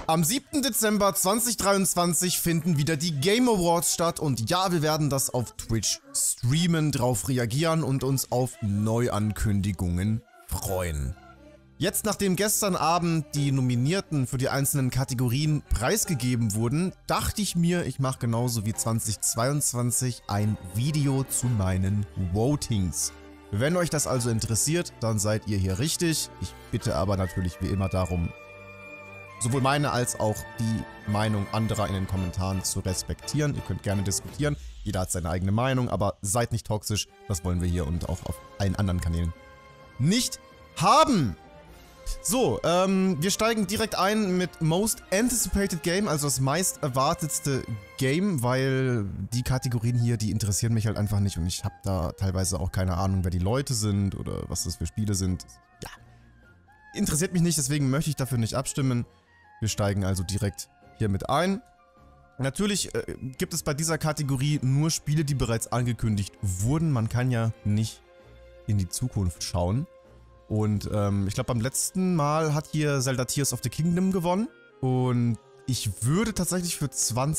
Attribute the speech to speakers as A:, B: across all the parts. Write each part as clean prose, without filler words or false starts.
A: Am 7. Dezember 2023 finden wieder die Game Awards statt und ja, wir werden das auf Twitch streamen, drauf reagieren und uns auf Neuankündigungen freuen. Jetzt, nachdem gestern Abend die Nominierten für die einzelnen Kategorien preisgegeben wurden, dachte ich mir, ich mache genauso wie 2022 ein Video zu meinen Votings. Wenn euch das also interessiert, dann seid ihr hier richtig. Ich bitte aber natürlich wie immer darum, sowohl meine als auch die Meinung anderer in den Kommentaren zu respektieren. Ihr könnt gerne diskutieren, jeder hat seine eigene Meinung, aber seid nicht toxisch, das wollen wir hier und auch auf allen anderen Kanälen nicht haben. So, wir steigen direkt ein mit Most Anticipated Game, also das meist erwartetste Game, weil die Kategorien hier, die interessieren mich halt einfach nicht und ich habe da teilweise auch keine Ahnung, wer die Leute sind oder was das für Spiele sind. Ja, interessiert mich nicht, deswegen möchte ich dafür nicht abstimmen. Wir steigen also direkt hier mit ein. Natürlich gibt es bei dieser Kategorie nur Spiele, die bereits angekündigt wurden. Man kann ja nicht in die Zukunft schauen. Und ich glaube, beim letzten Mal hat hier Zelda Tears of the Kingdom gewonnen. Und ich würde tatsächlich für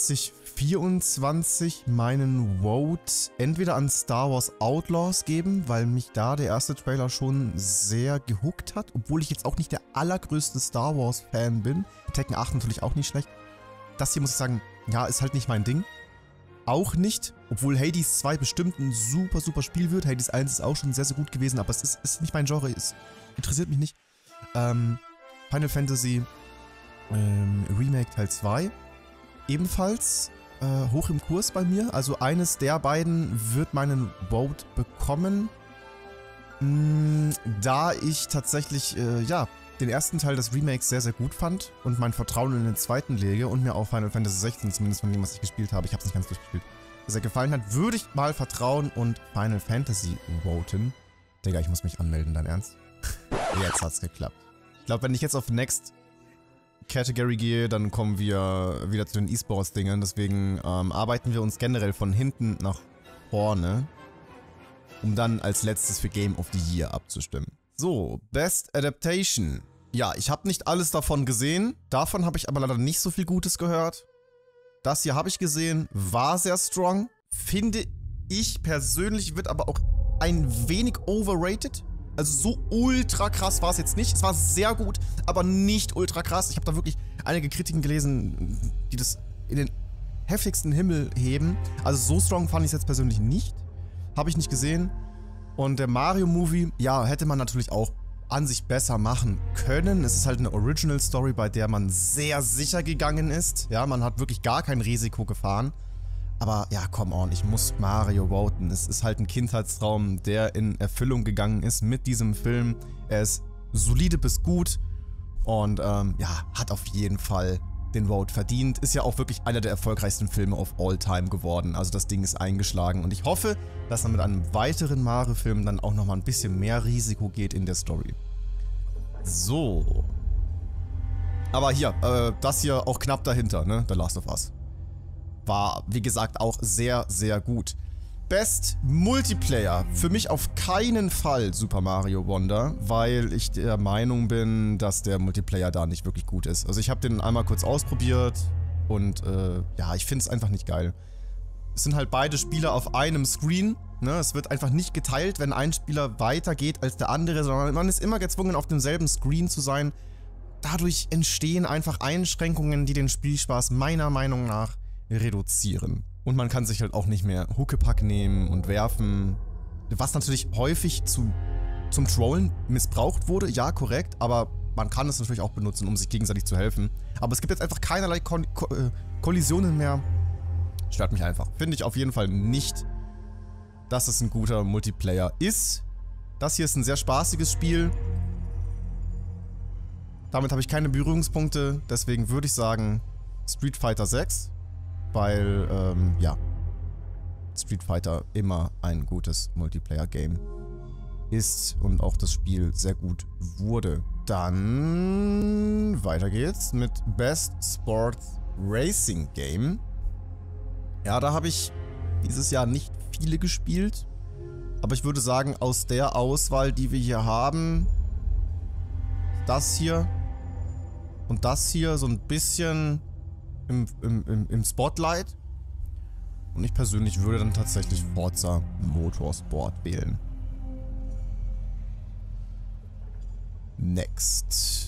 A: 2024 meinen Vote entweder an Star Wars Outlaws geben, weil mich da der erste Trailer schon sehr gehuckt hat, obwohl ich jetzt auch nicht der allergrößte Star Wars Fan bin. Tekken 8 natürlich auch nicht schlecht. Das hier muss ich sagen, ja, ist halt nicht mein Ding. Auch nicht, obwohl Hades 2 bestimmt ein super, super Spiel wird. Hades 1 ist auch schon sehr, sehr gut gewesen, aber es ist nicht mein Genre, es interessiert mich nicht. Final Fantasy Remake Teil 2 ebenfalls hoch im Kurs bei mir. Also eines der beiden wird meinen Vote bekommen. Da ich tatsächlich, ja, den ersten Teil des Remakes sehr, sehr gut fand und mein Vertrauen in den zweiten lege und mir auch Final Fantasy 16, zumindest von dem, was ich gespielt habe, ich habe es nicht ganz durchgespielt, sehr gefallen hat, würde ich mal vertrauen und Final Fantasy voten. Digga, ich muss mich anmelden, dein Ernst? Jetzt hat's geklappt. Ich glaube, wenn ich jetzt auf Next Category gehe, dann kommen wir wieder zu den E-Sports-Dingen, deswegen arbeiten wir uns generell von hinten nach vorne, um dann als letztes für Game of the Year abzustimmen. So, Best Adaptation. Ja, ich habe nicht alles davon gesehen. Davon habe ich aber leider nicht so viel Gutes gehört. Das hier habe ich gesehen, war sehr strong. Finde ich persönlich, wird aber auch ein wenig overrated. Also so ultra krass war es jetzt nicht. Es war sehr gut, aber nicht ultra krass. Ich habe da wirklich einige Kritiken gelesen, die das in den heftigsten Himmel heben. Also so strong fand ich es jetzt persönlich nicht. Habe ich nicht gesehen. Und der Mario-Movie, ja, hätte man natürlich auch an sich besser machen können. Es ist halt eine Original-Story, bei der man sehr sicher gegangen ist. Ja, man hat wirklich gar kein Risiko gefahren. Aber ja, come on, ich muss Mario voten. Es ist halt ein Kindheitstraum, der in Erfüllung gegangen ist mit diesem Film. Er ist solide bis gut und ja, hat auf jeden Fall den Vote verdient. Ist ja auch wirklich einer der erfolgreichsten Filme of all time geworden. Also das Ding ist eingeschlagen und ich hoffe, dass man mit einem weiteren Mario-Film dann auch nochmal ein bisschen mehr Risiko geht in der Story. So. Aber hier, das hier auch knapp dahinter, ne? The Last of Us. War, wie gesagt, auch sehr, sehr gut. Best Multiplayer. Für mich auf keinen Fall Super Mario Wonder, weil ich der Meinung bin, dass der Multiplayer da nicht wirklich gut ist. Also ich habe den einmal kurz ausprobiert und ja, ich finde es einfach nicht geil. Es sind halt beide Spieler auf einem Screen, ne? Es wird einfach nicht geteilt, wenn ein Spieler weiter geht als der andere, sondern man ist immer gezwungen, auf demselben Screen zu sein. Dadurch entstehen einfach Einschränkungen, die den Spielspaß meiner Meinung nach reduzieren. Und man kann sich halt auch nicht mehr Huckepack nehmen und werfen, was natürlich häufig zum Trollen missbraucht wurde, ja, korrekt, aber man kann es natürlich auch benutzen, um sich gegenseitig zu helfen. Aber es gibt jetzt einfach keinerlei Kollisionen mehr. Stört mich einfach. Finde ich auf jeden Fall nicht, dass es ein guter Multiplayer ist. Das hier ist ein sehr spaßiges Spiel. Damit habe ich keine Berührungspunkte, deswegen würde ich sagen Street Fighter 6. Weil, ja, Street Fighter immer ein gutes Multiplayer-Game ist und auch das Spiel sehr gut wurde. Dann weiter geht's mit Best Sports Racing Game. Ja, da habe ich dieses Jahr nicht viele gespielt, aber ich würde sagen, aus der Auswahl, die wir hier haben, das hier und das hier so ein bisschen im Spotlight. Und ich persönlich würde dann tatsächlich Forza Motorsport wählen. Next.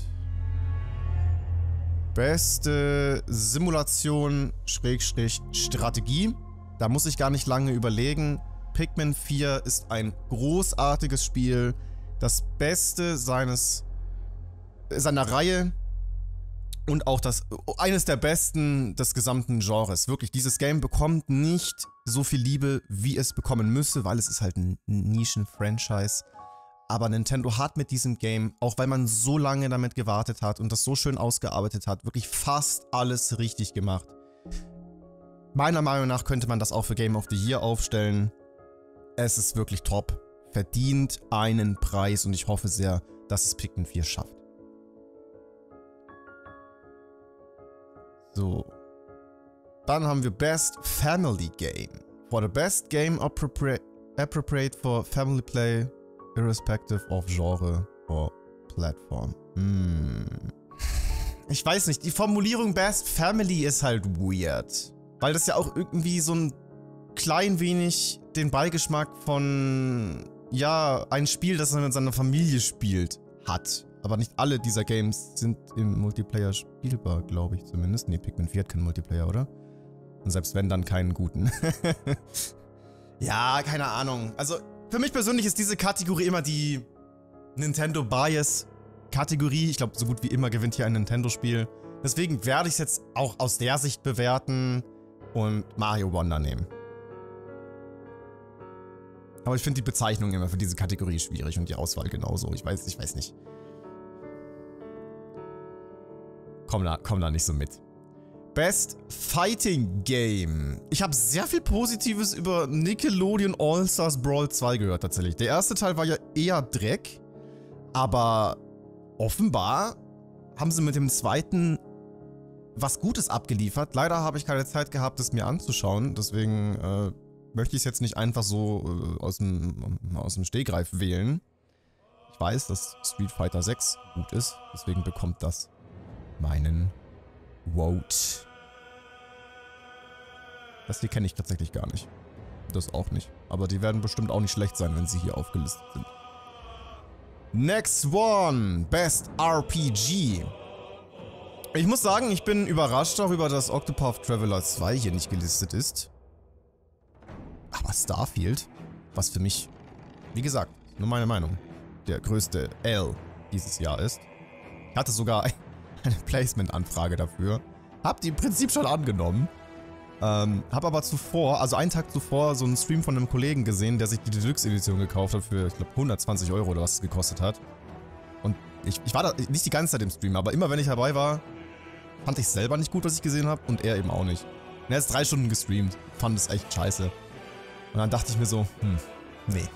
A: Beste Simulation / Strategie. Da muss ich gar nicht lange überlegen. Pikmin 4 ist ein großartiges Spiel. Das Beste seiner Reihe. Und auch eines der besten des gesamten Genres. Wirklich, dieses Game bekommt nicht so viel Liebe, wie es bekommen müsse, weil es ist halt ein Nischen-Franchise. Aber Nintendo hat mit diesem Game, auch weil man so lange damit gewartet hat und das so schön ausgearbeitet hat, wirklich fast alles richtig gemacht. Meiner Meinung nach könnte man das auch für Game of the Year aufstellen. Es ist wirklich top. Verdient einen Preis und ich hoffe sehr, dass es Pikmin 4 schafft. So. Dann haben wir Best Family Game. For the best game appropriate for family play, irrespective of genre or platform. Ich weiß nicht, die Formulierung Best Family ist halt weird. Weil das ja auch irgendwie so ein klein wenig den Beigeschmack von, ja, ein Spiel, das man mit seiner Familie spielt, hat. Aber nicht alle dieser Games sind im Multiplayer spielbar, glaube ich zumindest. Nee, Pikmin 4 hat keinen Multiplayer, oder? Und selbst wenn, dann keinen guten. Ja, keine Ahnung. Also, für mich persönlich ist diese Kategorie immer die Nintendo-Bias-Kategorie. Ich glaube, so gut wie immer gewinnt hier ein Nintendo-Spiel. Deswegen werde ich es jetzt auch aus der Sicht bewerten und Mario Wonder nehmen. Aber ich finde die Bezeichnung immer für diese Kategorie schwierig und die Auswahl genauso. Ich weiß nicht. Komm da nicht so mit. Best Fighting Game. Ich habe sehr viel Positives über Nickelodeon All-Stars Brawl 2 gehört tatsächlich. Der erste Teil war ja eher Dreck, aber offenbar haben sie mit dem zweiten was Gutes abgeliefert. Leider habe ich keine Zeit gehabt, es mir anzuschauen, deswegen möchte ich es jetzt nicht einfach so aus dem Stegreif wählen. Ich weiß, dass Street Fighter 6 gut ist, deswegen bekommt das meinen Vote. Das hier kenne ich tatsächlich gar nicht. Das auch nicht. Aber die werden bestimmt auch nicht schlecht sein, wenn sie hier aufgelistet sind. Next one. Best RPG. Ich muss sagen, ich bin überrascht darüber, dass Octopath Traveler 2 hier nicht gelistet ist. Aber Starfield, was für mich, wie gesagt, nur meine Meinung, der größte L dieses Jahr ist. Ich hatte sogar eine Placement-Anfrage dafür. Hab die im Prinzip schon angenommen. Hab aber zuvor, also einen Tag zuvor, so einen Stream von einem Kollegen gesehen, der sich die Deluxe-Edition gekauft hat für, ich glaube, 120 € oder was es gekostet hat. Und ich war da nicht die ganze Zeit im Stream, aber immer wenn ich dabei war, fand ich selber nicht gut, was ich gesehen habe und er eben auch nicht. Und er hat 3 Stunden gestreamt, fand es echt scheiße. Und dann dachte ich mir so, nee.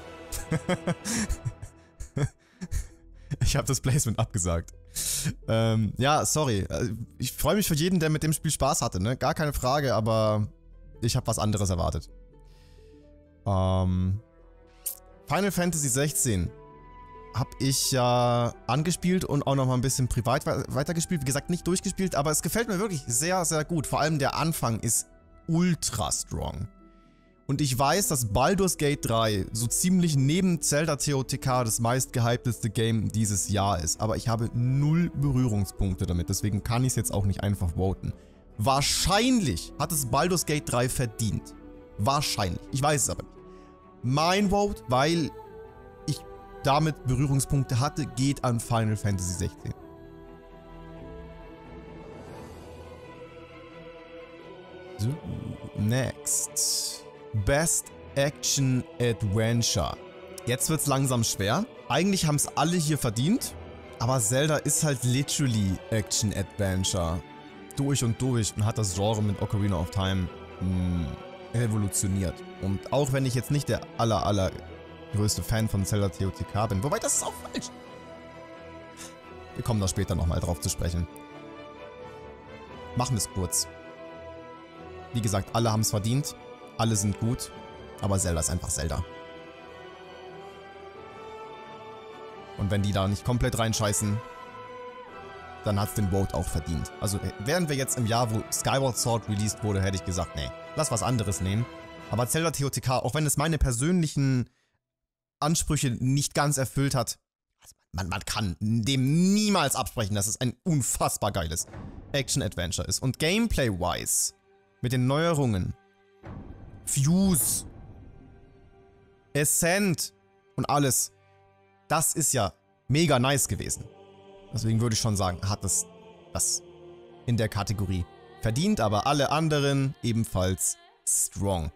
A: Ich habe das Placement abgesagt. Ja, sorry. Ich freue mich für jeden, der mit dem Spiel Spaß hatte, ne? Gar keine Frage, aber ich habe was anderes erwartet. Final Fantasy 16 habe ich ja angespielt und auch noch mal ein bisschen privat weitergespielt. Wie gesagt, nicht durchgespielt, aber es gefällt mir wirklich sehr, sehr gut. Vor allem der Anfang ist ultra strong. Und ich weiß, dass Baldur's Gate 3 so ziemlich neben Zelda TOTK das meistgehypteste Game dieses Jahr ist. Aber ich habe 0 Berührungspunkte damit, deswegen kann ich es jetzt auch nicht einfach voten. Wahrscheinlich hat es Baldur's Gate 3 verdient. Wahrscheinlich. Ich weiß es aber nicht. Mein Vote, weil ich damit Berührungspunkte hatte, geht an Final Fantasy 16. So, next. Best Action Adventure. Jetzt wird's langsam schwer. Eigentlich haben es alle hier verdient, aber Zelda ist halt literally Action Adventure. Durch und hat das Genre mit Ocarina of Time revolutioniert. Und auch wenn ich jetzt nicht der allergrößte Fan von Zelda TOTK bin, wobei das ist auch falsch. Wir kommen da später nochmal drauf zu sprechen. Machen wir es kurz. Wie gesagt, alle haben es verdient. Alle sind gut, aber Zelda ist einfach Zelda. Und wenn die da nicht komplett reinscheißen, dann hat es den Vote auch verdient. Also wären wir jetzt im Jahr, wo Skyward Sword released wurde, hätte ich gesagt, nee, lass was anderes nehmen. Aber Zelda TOTK, auch wenn es meine persönlichen Ansprüche nicht ganz erfüllt hat, man kann dem niemals absprechen, dass es ein unfassbar geiles Action-Adventure ist. Und Gameplay-wise, mit den Neuerungen, Fuse, Ascent und alles, das ist ja mega nice gewesen. Deswegen würde ich schon sagen, hat es das in der Kategorie verdient, aber alle anderen ebenfalls strong.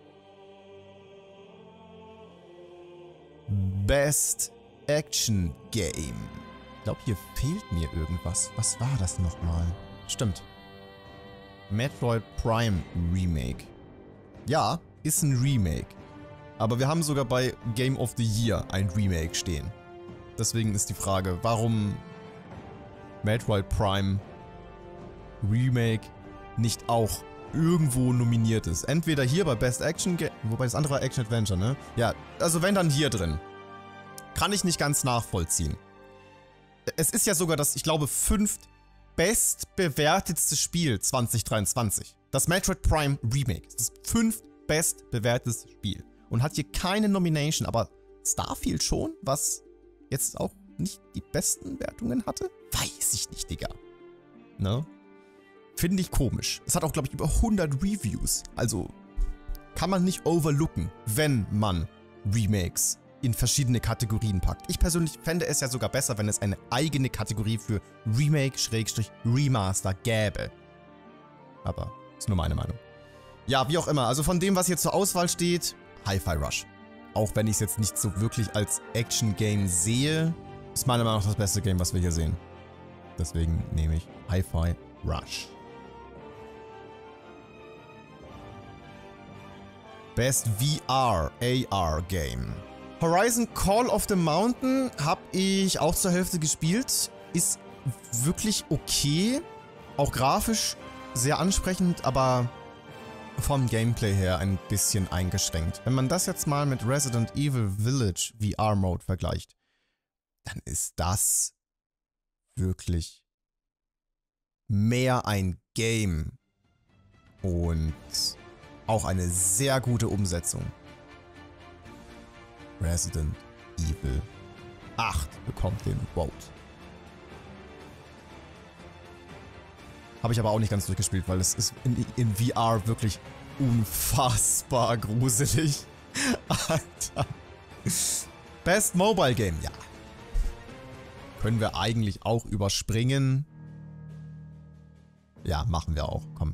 A: Best Action Game. Ich glaube, hier fehlt mir irgendwas. Was war das nochmal? Stimmt. Metroid Prime Remake. Ja, ist ein Remake. Aber wir haben sogar bei Game of the Year ein Remake stehen. Deswegen ist die Frage, warum Metroid Prime Remake nicht auch irgendwo nominiert ist. Entweder hier bei Best Action Game, wobei das andere war Action Adventure, ne? Ja, also wenn dann hier drin. Kann ich nicht ganz nachvollziehen. Es ist ja sogar das, ich glaube, 5. bestbewertetste Spiel 2023. Das Metroid Prime Remake. Das ist das 5. bestbewertetste Spiel. Und hat hier keine Nomination, aber Starfield schon, was jetzt auch nicht die besten Wertungen hatte? Weiß ich nicht, Digga. Ne? Finde ich komisch. Es hat auch, glaube ich, über 100 Reviews. Also kann man nicht overlooken, wenn man Remakes in verschiedene Kategorien packt. Ich persönlich fände es ja sogar besser, wenn es eine eigene Kategorie für Remake/Remaster gäbe. Aber ist nur meine Meinung. Ja, wie auch immer. Also von dem, was hier zur Auswahl steht, Hi-Fi Rush. Auch wenn ich es jetzt nicht so wirklich als Action-Game sehe, ist meiner Meinung nach das beste Game, was wir hier sehen. Deswegen nehme ich Hi-Fi Rush. Best VR AR Game. Horizon Call of the Mountain habe ich auch zur Hälfte gespielt. Ist wirklich okay. Auch grafisch sehr ansprechend, aber vom Gameplay her ein bisschen eingeschränkt. Wenn man das jetzt mal mit Resident Evil Village VR Mode vergleicht, dann ist das wirklich mehr ein Game und auch eine sehr gute Umsetzung. Resident Evil 8 bekommt den Vote. Habe ich aber auch nicht ganz durchgespielt, weil es ist in VR wirklich unfassbar gruselig. Alter. Best Mobile Game, ja. Können wir eigentlich auch überspringen. Ja, machen wir auch, komm.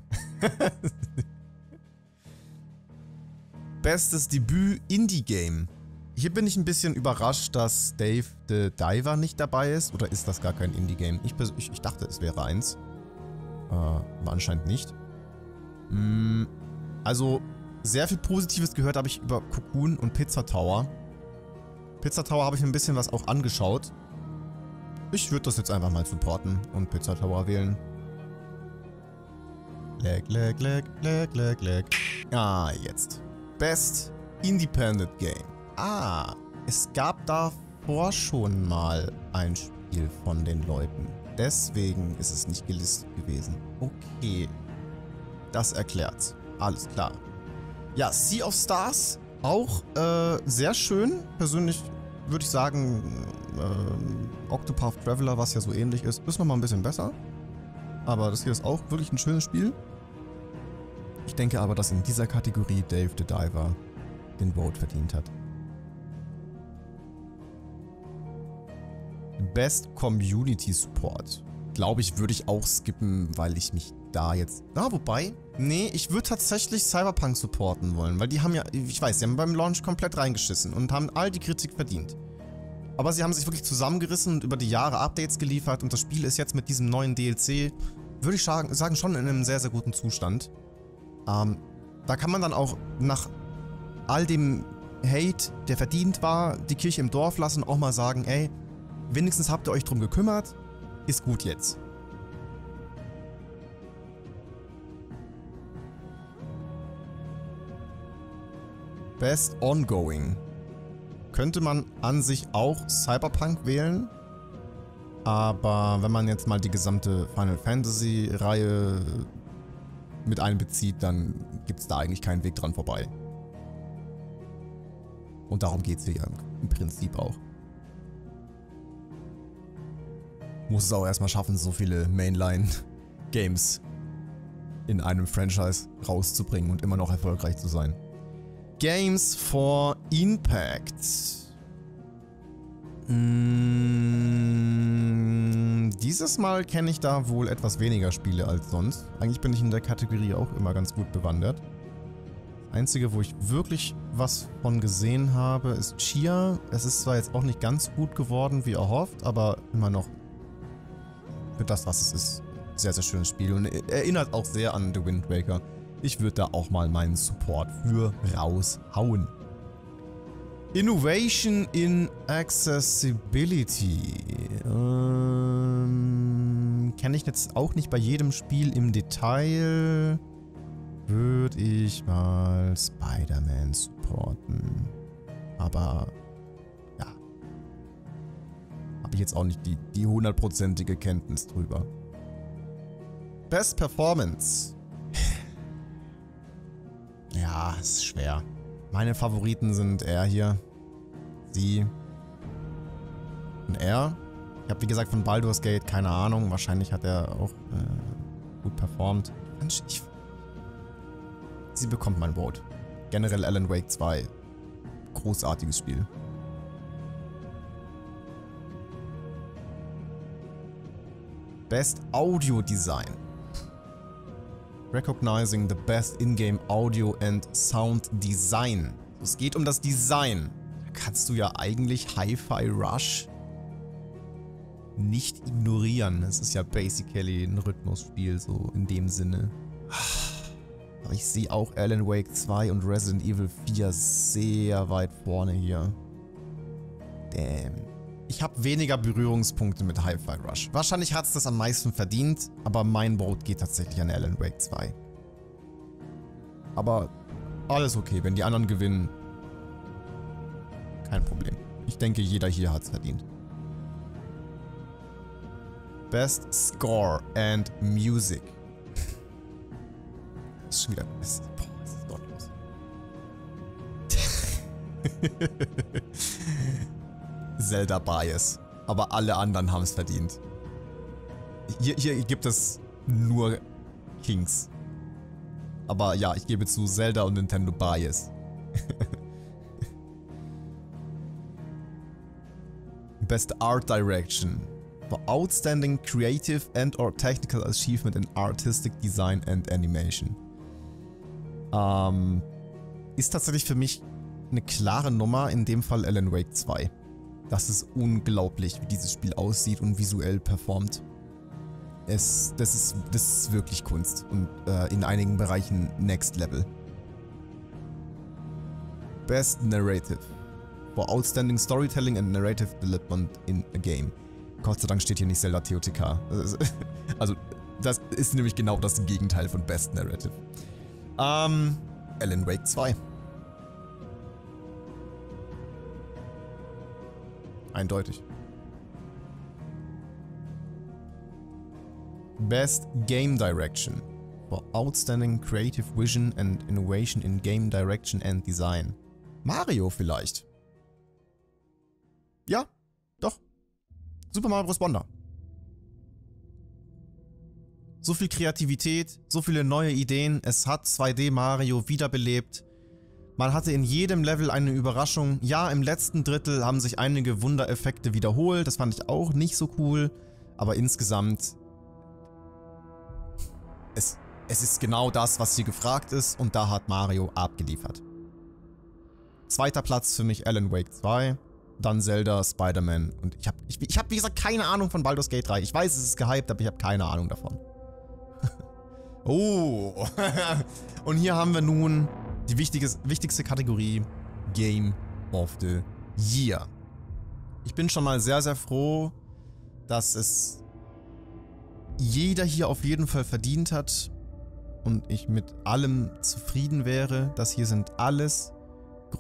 A: Bestes Debüt Indie Game. Hier bin ich ein bisschen überrascht, dass Dave the Diver nicht dabei ist. Oder ist das gar kein Indie-Game? Ich dachte, es wäre eins. Aber anscheinend nicht. Also, sehr viel Positives gehört habe ich über Cocoon und Pizza Tower. Pizza Tower habe ich mir ein bisschen was auch angeschaut. Ich würde das jetzt einfach mal supporten und Pizza Tower wählen. Lag. Ah, jetzt. Best Independent Game. Ah, es gab davor schon mal ein Spiel von den Leuten. Deswegen ist es nicht gelistet gewesen. Okay. Das erklärt's. Alles klar. Ja, Sea of Stars. Auch sehr schön. Persönlich würde ich sagen, Octopath Traveler, was ja so ähnlich ist nochmal ein bisschen besser. Aber das hier ist auch wirklich ein schönes Spiel. Ich denke aber, dass in dieser Kategorie Dave the Diver den Vote verdient hat. Best Community Support. Glaube ich, würde ich auch skippen, weil ich mich da jetzt... Ah, wobei... Nee, ich würde tatsächlich Cyberpunk supporten wollen, weil die haben ja... Ich weiß, die haben beim Launch komplett reingeschissen und haben all die Kritik verdient. Aber sie haben sich wirklich zusammengerissen und über die Jahre Updates geliefert und das Spiel ist jetzt mit diesem neuen DLC, würde ich sagen, schon in einem sehr, sehr guten Zustand. Da kann man dann auch nach all dem Hate, der verdient war, die Kirche im Dorf lassen und auch mal sagen, ey, wenigstens habt ihr euch drum gekümmert, ist gut jetzt. Best Ongoing. Könnte man an sich auch Cyberpunk wählen? Aber wenn man jetzt mal die gesamte Final Fantasy Reihe mit einbezieht, dann gibt es da eigentlich keinen Weg dran vorbei. Und darum geht es hier ja im Prinzip auch. Muss es auch erstmal schaffen, so viele Mainline-Games in einem Franchise rauszubringen und immer noch erfolgreich zu sein. Games for Impact. Dieses Mal kenne ich da wohl etwas weniger Spiele als sonst. Eigentlich bin ich in der Kategorie auch immer ganz gut bewandert. Das Einzige, wo ich wirklich was von gesehen habe, ist Chia. Es ist zwar jetzt auch nicht ganz gut geworden, wie erhofft, aber immer noch für das, was es ist, sehr, sehr schönes Spiel und erinnert auch sehr an The Wind Waker. Ich würde da auch mal meinen Support für raushauen. Innovation in Accessibility. Kenne ich jetzt auch nicht bei jedem Spiel im Detail. Würde ich mal Spider-Man supporten. Aber ja. Habe ich jetzt auch nicht die 100%ige Kenntnis drüber. Best Performance. Ja, ist schwer. Meine Favoriten sind er hier, sie und er. Ich habe wie gesagt von Baldur's Gate keine Ahnung. Wahrscheinlich hat er auch gut performt. Sie bekommt mein Vote. Generell Alan Wake 2. Großartiges Spiel. Best Audio Design. Recognizing the best in-game Audio and Sound Design. Es geht um das Design. Da kannst du ja eigentlich Hi-Fi Rush nicht ignorieren. Es ist ja basically ein Rhythmusspiel, so in dem Sinne. Aber ich sehe auch Alan Wake 2 und Resident Evil 4 sehr weit vorne hier. Damn. Ich habe weniger Berührungspunkte mit Hi-Fi Rush. Wahrscheinlich hat es das am meisten verdient, aber mein Vote geht tatsächlich an Alan Wake 2. Aber alles okay, wenn die anderen gewinnen. Kein Problem. Ich denke, jeder hier hat es verdient. Best Score and Music. Das ist schon wieder... Boah, was ist dort los? Zelda Bias. Aber alle anderen haben es verdient. Hier gibt es nur Kings. Aber ja, ich gebe zu, Zelda und Nintendo Bias. Best Art Direction. For outstanding creative and or technical achievement in artistic design and animation. Ist tatsächlich für mich eine klare Nummer, in dem Fall Alan Wake 2. Das ist unglaublich, wie dieses Spiel aussieht und visuell performt. Das ist wirklich Kunst und in einigen Bereichen Next Level. Best Narrative. For outstanding storytelling and narrative development in a game. Gott sei Dank steht hier nicht Zelda TOTK. Also, das ist nämlich genau das Gegenteil von Best Narrative. Alan Wake 2. Eindeutig. Best Game Direction. For outstanding creative vision and innovation in game direction and design. Mario vielleicht. Ja, doch. Super Mario Bros. Wonder. So viel Kreativität, so viele neue Ideen. Es hat 2D Mario wiederbelebt. Man hatte in jedem Level eine Überraschung. Ja, im letzten Drittel haben sich einige Wundereffekte wiederholt. Das fand ich auch nicht so cool. Aber insgesamt... Es ist genau das, was hier gefragt ist. Und da hat Mario abgeliefert. Zweiter Platz für mich Alan Wake 2. Dann Zelda, Spider-Man. Und ich hab, wie gesagt, keine Ahnung von Baldur's Gate 3. Ich weiß, es ist gehypt, aber ich habe keine Ahnung davon. Oh. Und hier haben wir nun die wichtigste Kategorie Game of the Year. Ich bin schon mal sehr, sehr froh, dass es jeder hier auf jeden Fall verdient hat und ich mit allem zufrieden wäre. Das hier sind alles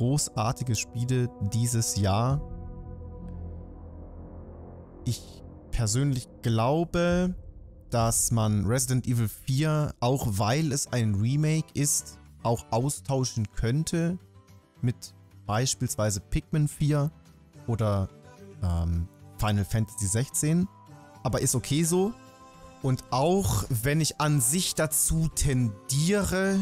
A: großartige Spiele dieses Jahr. Ich persönlich glaube, dass man Resident Evil 4, auch weil es ein Remake ist, auch austauschen könnte mit beispielsweise Pikmin 4 oder Final Fantasy 16. Aber ist okay so. Und auch wenn ich an sich dazu tendiere,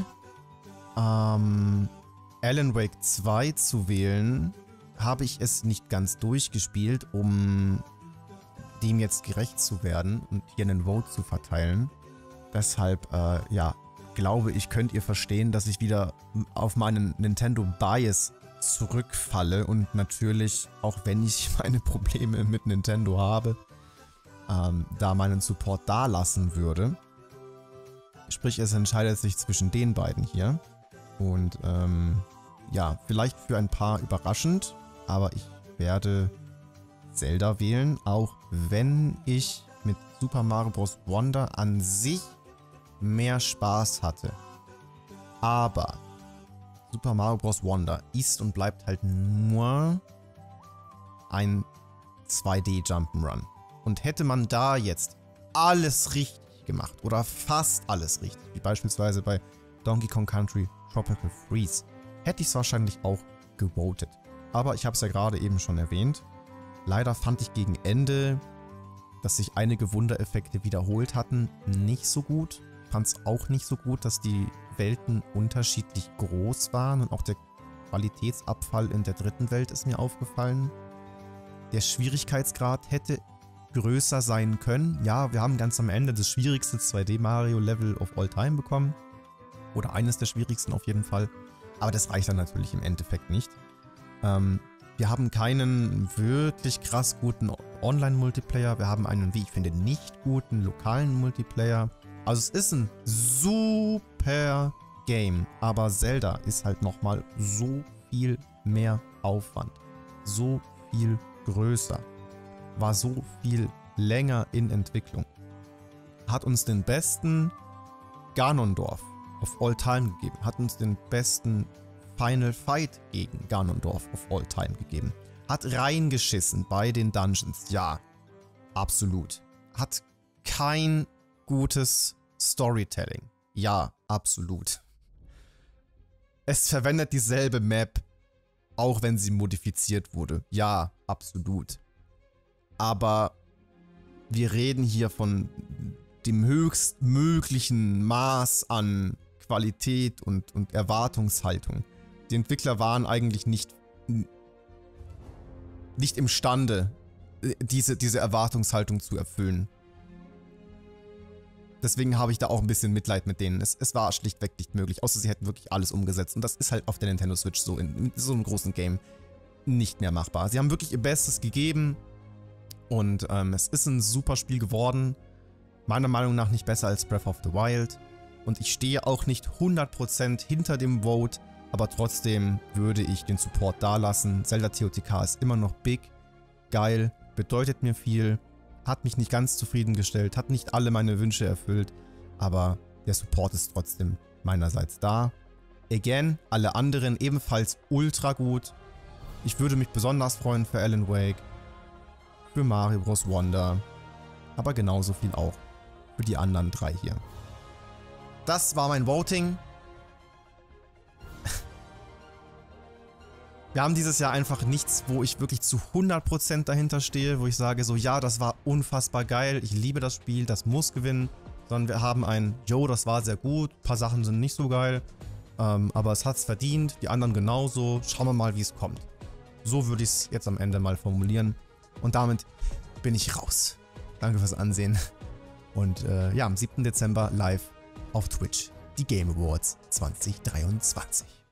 A: Alan Wake 2 zu wählen, habe ich es nicht ganz durchgespielt, um dem jetzt gerecht zu werden und hier einen Vote zu verteilen. Deshalb, ja, glaube ich, könnt ihr verstehen, dass ich wieder auf meinen Nintendo Bias zurückfalle und natürlich, auch wenn ich meine Probleme mit Nintendo habe, da meinen Support dalassen würde. Sprich, es entscheidet sich zwischen den beiden hier. Und ja, vielleicht für ein paar überraschend, aber ich werde Zelda wählen, auch wenn ich mit Super Mario Bros. Wonder an sich mehr Spaß hatte. Aber Super Mario Bros. Wonder ist und bleibt halt nur ein 2D Jump'n'Run. Und hätte man da jetzt alles richtig gemacht oder fast alles richtig, wie beispielsweise bei Donkey Kong Country Tropical Freeze, hätte ich es wahrscheinlich auch gewotet. Aber ich habe es ja gerade eben schon erwähnt. Leider fand ich gegen Ende, dass sich einige Wundereffekte wiederholt hatten, nicht so gut. Fand es auch nicht so gut, dass die Welten unterschiedlich groß waren und auch der Qualitätsabfall in der dritten Welt ist mir aufgefallen. Der Schwierigkeitsgrad hätte größer sein können. Ja, wir haben ganz am Ende das schwierigste 2D-Mario-Level of all time bekommen. Oder eines der schwierigsten auf jeden Fall. Aber das reicht dann natürlich im Endeffekt nicht. Wir haben keinen wirklich krass guten Online-Multiplayer. Wir haben einen, wie ich finde, nicht guten lokalen Multiplayer. Also es ist ein super Game. Aber Zelda ist halt nochmal so viel mehr Aufwand. So viel größer. War so viel länger in Entwicklung. Hat uns den besten Ganondorf of all time gegeben. Hat uns den besten Final Fight gegen Ganondorf of all time gegeben. Hat reingeschissen bei den Dungeons. Ja, absolut. Hat kein gutes Storytelling. Ja, absolut. Es verwendet dieselbe Map, auch wenn sie modifiziert wurde. Ja, absolut. Aber wir reden hier von dem höchstmöglichen Maß an Qualität und Erwartungshaltung. Die Entwickler waren eigentlich nicht imstande, diese Erwartungshaltung zu erfüllen. Deswegen habe ich da auch ein bisschen Mitleid mit denen. Es war schlichtweg nicht möglich, außer sie hätten wirklich alles umgesetzt. Und das ist halt auf der Nintendo Switch so in so einem großen Game nicht mehr machbar. Sie haben wirklich ihr Bestes gegeben. Und es ist ein super Spiel geworden. Meiner Meinung nach nicht besser als Breath of the Wild. Und ich stehe auch nicht 100% hinter dem Vote. Aber trotzdem würde ich den Support dalassen. Zelda TOTK ist immer noch big, geil, bedeutet mir viel. Hat mich nicht ganz zufriedengestellt, hat nicht alle meine Wünsche erfüllt. Aber der Support ist trotzdem meinerseits da. Again, alle anderen ebenfalls ultra gut. Ich würde mich besonders freuen für Alan Wake. Für Mario Bros. Wonder, aber genauso viel auch für die anderen drei hier. Das war mein Voting. Wir haben dieses Jahr einfach nichts, wo ich wirklich zu 100% dahinter stehe, wo ich sage so, ja, das war unfassbar geil, ich liebe das Spiel, das muss gewinnen. Sondern wir haben ein, jo, das war sehr gut, ein paar Sachen sind nicht so geil, aber es hat es verdient, die anderen genauso, schauen wir mal, wie es kommt. So würde ich es jetzt am Ende mal formulieren. Und damit bin ich raus. Danke fürs Ansehen. Und ja, am 7. Dezember live auf Twitch. Die Game Awards 2023.